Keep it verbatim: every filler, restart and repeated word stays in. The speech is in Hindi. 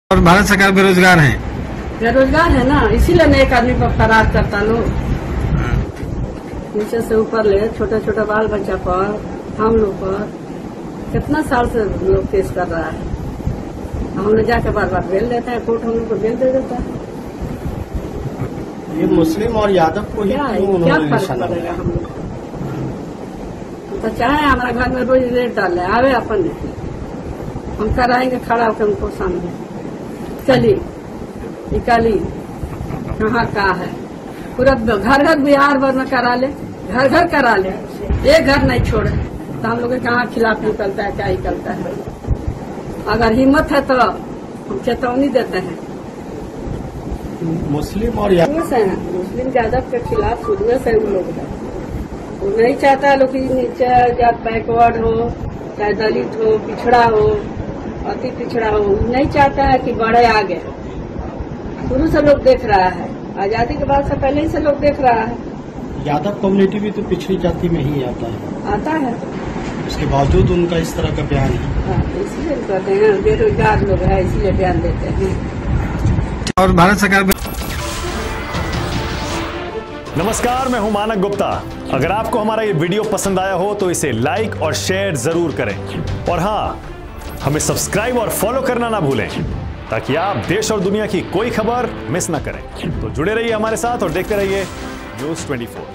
और भारत सरकार बेरोजगार है बेरोजगार है ना, इसीलिए ना एक आदमी पर फरार करता लोग। नीचे से ऊपर ले छोटा छोटा बाल बच्चा पर, हम लोग पर कितना साल से लोग केस कर रहा है। हम लोग जाके बार बार बेल देते हैं, कोर्ट हम लोग को बेल दे देता है। ये मुस्लिम और यादव को ही क्या क्यों क्या उन्होंने फर्क निशाना पड़ेगा बनाया? हम लोग तो चाहे हमारे घर में रोज रेट डाल रहे आवे अपन हम कराएंगे खड़ा होकर उनको सामने। चली निकाली कहाँ का है, पूरा घर घर बिहार भर में करा ले, घर घर करा ले, एक घर नहीं छोड़े तो हम लोग के कहाँ खिलाफ निकलता है, क्या निकलता है। अगर हिम्मत है तो हम चेतावनी देते हैं। मुस्लिम और यादव शुरू से है, मुस्लिम यादव के खिलाफ शुरू से उन लोग है। वो नहीं चाहता लोग कि नीचे जात बैकवर्ड हो, चाहे दलित हो, पिछड़ा हो, अति पिछड़ा हो, नहीं चाहता है कि बढ़े आगे। शुरू से लोग देख रहा है, आजादी के बाद से पहले ही से लोग देख रहा है। यादव कम्युनिटी भी तो पिछड़ी जाति में ही आता है, आता है उसके बावजूद उनका इस तरह का बयान है। हाँ, इसलिए कहते हैं बेरोजगार लोग है, इसलिए बयान देते हैं। और भारत सरकार नमस्कार, मैं हूं मानक गुप्ता। अगर आपको हमारा ये वीडियो पसंद आया हो तो इसे लाइक और शेयर जरूर करें, और हाँ, हमें सब्सक्राइब और फॉलो करना ना भूलें ताकि आप देश और दुनिया की कोई खबर मिस ना करें। तो जुड़े रहिए हमारे साथ और देखते रहिए न्यूज़ चौबीस।